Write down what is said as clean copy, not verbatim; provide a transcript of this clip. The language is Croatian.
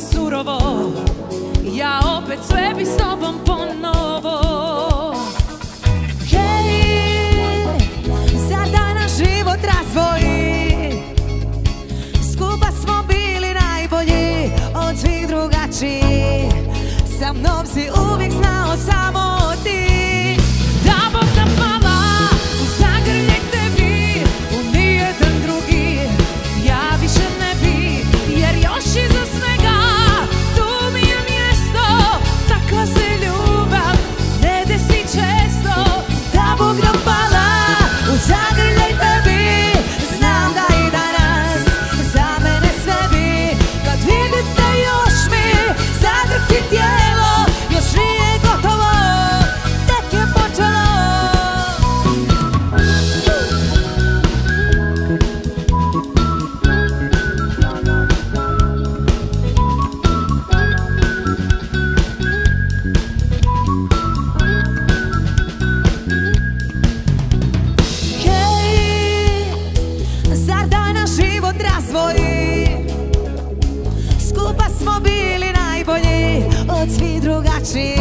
surovo, ja opet sve bi s tobom ponovo. Hej, zar da nas život razdvoji? Skupa smo bili najbolji od svih drugačijih. Sa mnom si uvijek znao samo ti. Da Bog napala u zagrljaj tebi, u nijedan drugi ja više ne bi, jer još iza svega tu mi je mjesto. Takva se ljubav ne desi često. Da Bog napala u zagrljaj tebi, znam da i danas za mene sve bi. Kad vidite još mi zadrhti tijelo, još nije gotovo, tek je počelo. Hej, zar da nas život razdvoji? Skupa smo bili najbolji od svih drugačijih.